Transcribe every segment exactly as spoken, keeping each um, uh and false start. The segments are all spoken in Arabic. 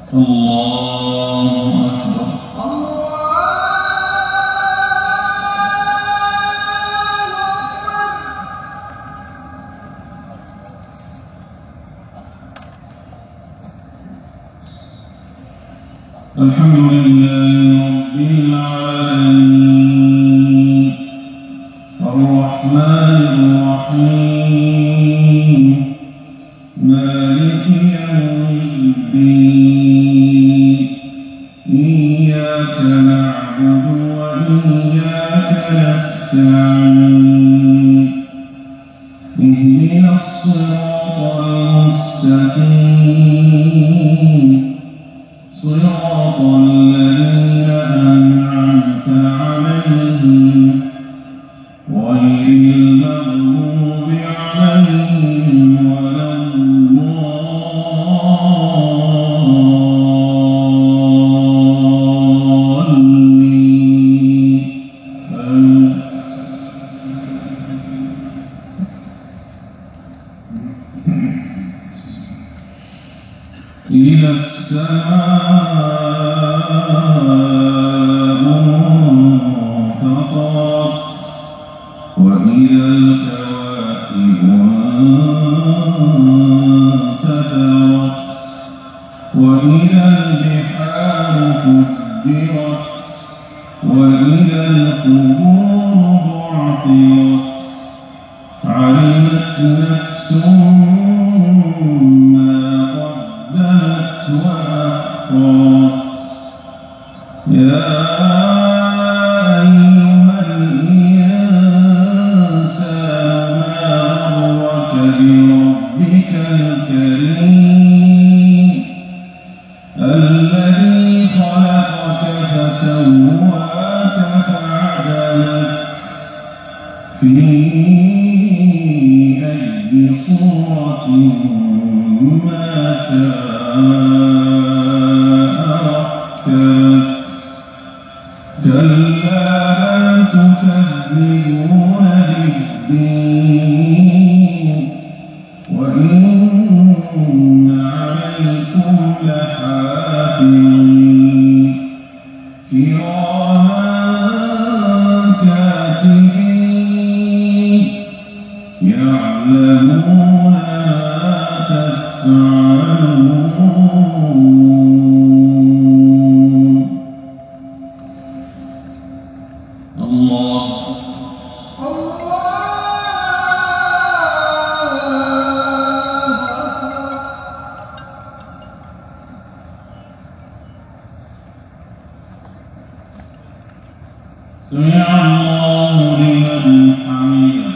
الله أكبر. الحمد لله رب العالمين الرحمن الرحيم مالك يوم الدين إياك نعبد وإياك نستعين اهدنا الصراط المستقيم صراط الذين أنعمت عليهم غير المغضوب عليهم ولا الضالين. إذا السماء انفطرت وإذا الكواكب انتثرت وإذا البحار فجرت وإذا القبور بعثرت علمت نفس وأخرت. يا أيها الإنسان ما غرك بربك الكريم الذي خلقك فسواك فعدلك في أي صورة ما شاء كلا بل تكذبون بالدين وإن عليكم لحافظين كراما كاتبين يعلمون ما تفعلون. الله سمع الله لمن حمده.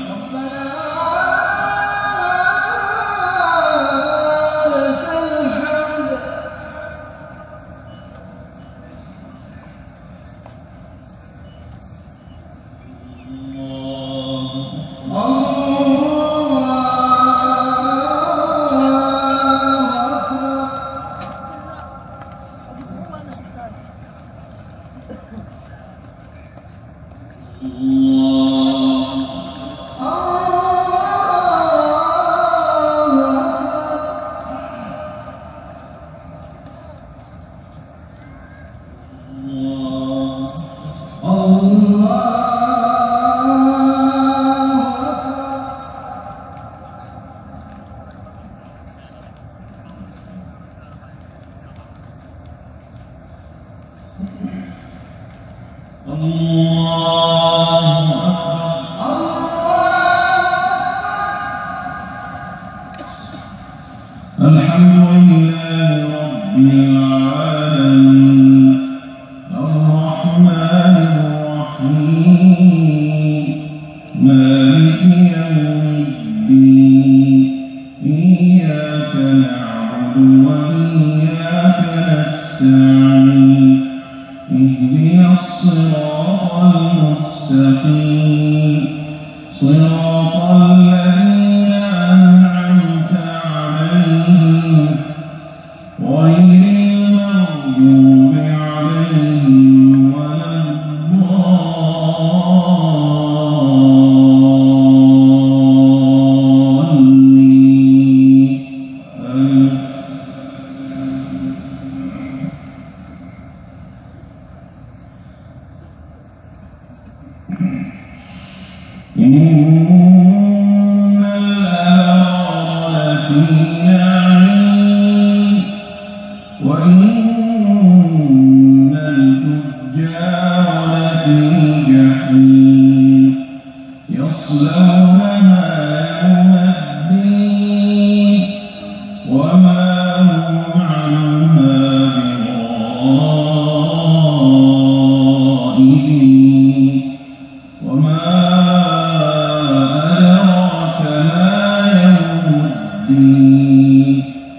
الحمد لله رب العالمين الرحمن الرحيم مالك يوم الدين إياك نعبد وإياك نستعين اهدنا الصراط المستقيم صراط الذين أنعمت عليهم غير المغضوب عليهم ولا الضالين. إن الأبرار لفي نعيم وإن الفجار لفي جحيم يصلونها يوم الدين وما هم عنها بغائبين وما أدراك ما يوم الدين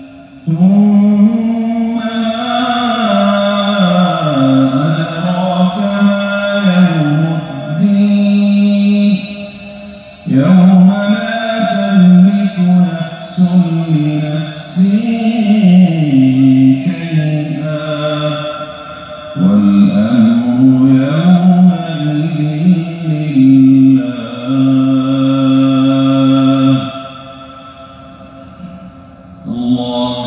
ثم ما أدراك ما يوم الدين يوم لا تملك نفس لنفس شيئا والأمر يومئذ لله. الله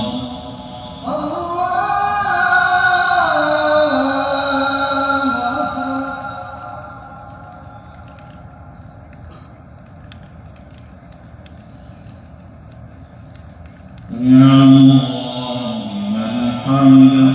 يا الله من حمده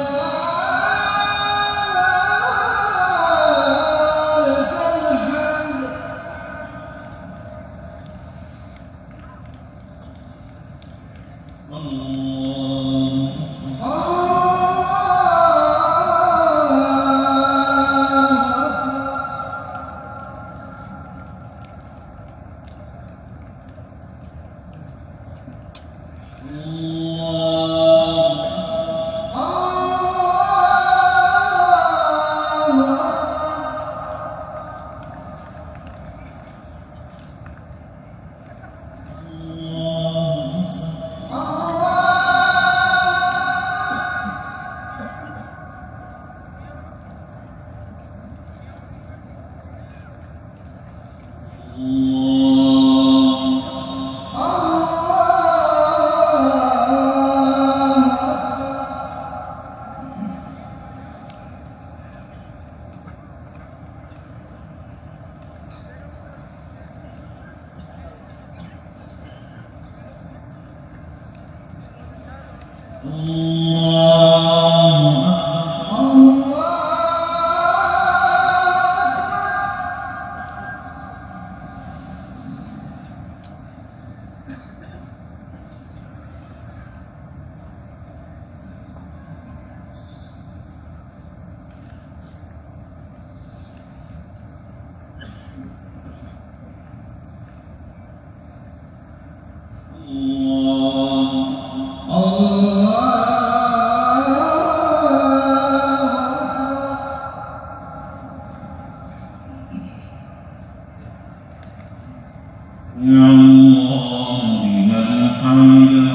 يا الله لمن حمده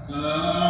السلام